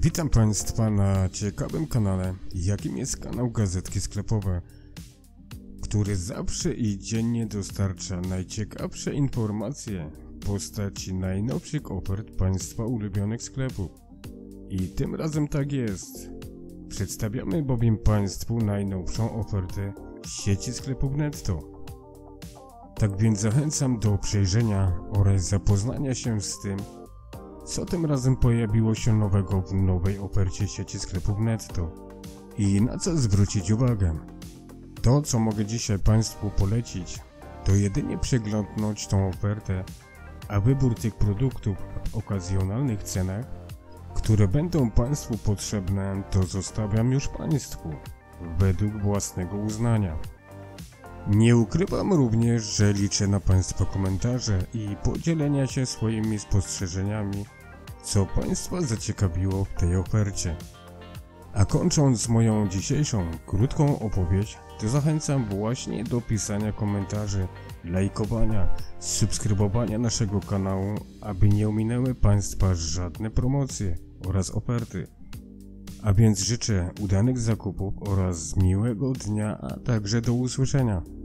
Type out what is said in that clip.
Witam Państwa na ciekawym kanale, jakim jest kanał Gazetki Sklepowe, który zawsze i dziennie dostarcza najciekawsze informacje w postaci najnowszych ofert Państwa ulubionych sklepów. I tym razem tak jest. Przedstawiamy bowiem Państwu najnowszą ofertę sieci sklepów Netto. Tak więc zachęcam do przejrzenia oraz zapoznania się z tym, co tym razem pojawiło się nowego w nowej ofercie sieci sklepów Netto i na co zwrócić uwagę. To, co mogę dzisiaj Państwu polecić, to jedynie przeglądnąć tą ofertę, a wybór tych produktów w okazjonalnych cenach, które będą Państwu potrzebne, to zostawiam już Państwu według własnego uznania. Nie ukrywam również, że liczę na Państwa komentarze i podzielenia się swoimi spostrzeżeniami, co Państwa zaciekawiło w tej ofercie. A kończąc moją dzisiejszą krótką opowieść, to zachęcam właśnie do pisania komentarzy, lajkowania, subskrybowania naszego kanału, aby nie ominęły Państwa żadne promocje oraz oferty. A więc życzę udanych zakupów oraz miłego dnia, a także do usłyszenia.